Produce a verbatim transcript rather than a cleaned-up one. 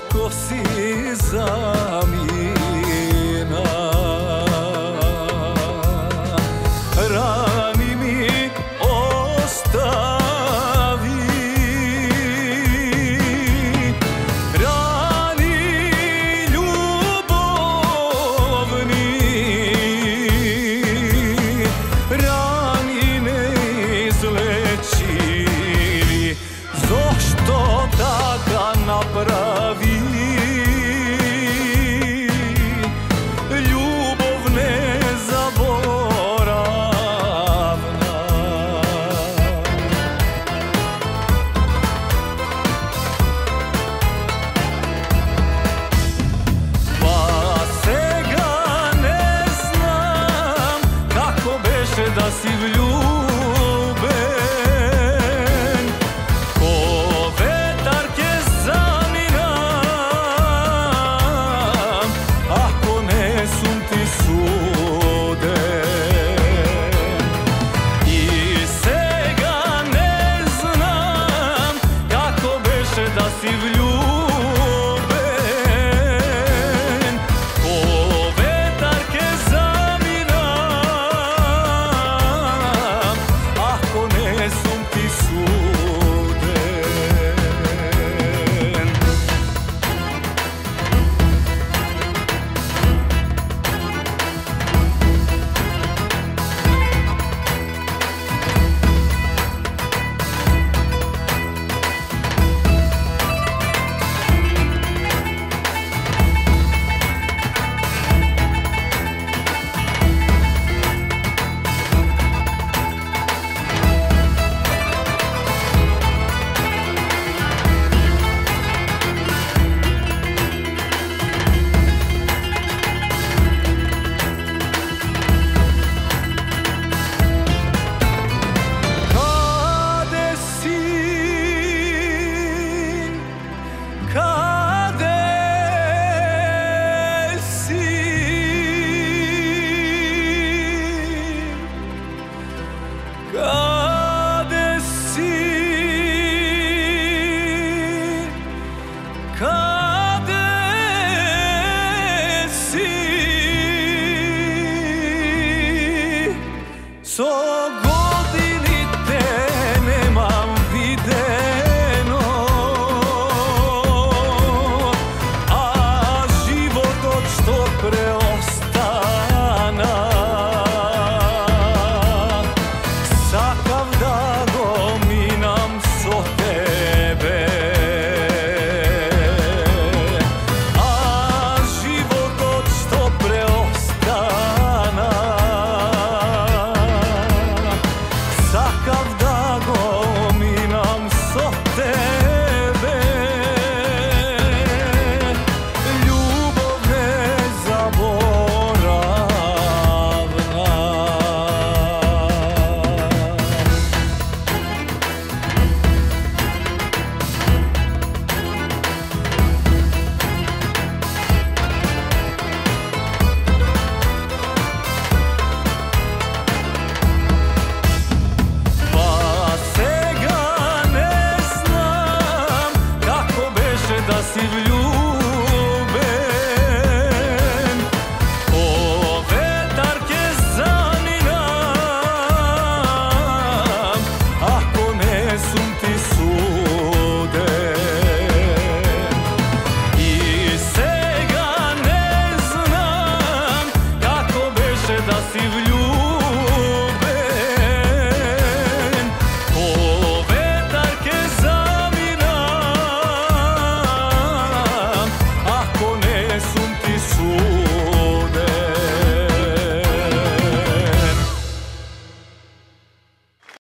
ko si zamina. Rani mi ostavi, rani ljubovni, rani neizlečivi. Zašto taka napravi? Da si vljuben, ko vetar ke zaminam, ako ne sum ti suden. I sega ne znam kako beše da si vljuben, ko vetar ke zaminam, ako ne sum ti suden. Kade si, kade si, so godini te nemam videno, a život od što preostana. Sakav da gominam so tebe, a život od što preostana. Sakav da gominam so tebe, ljubav nezaboravna. Da si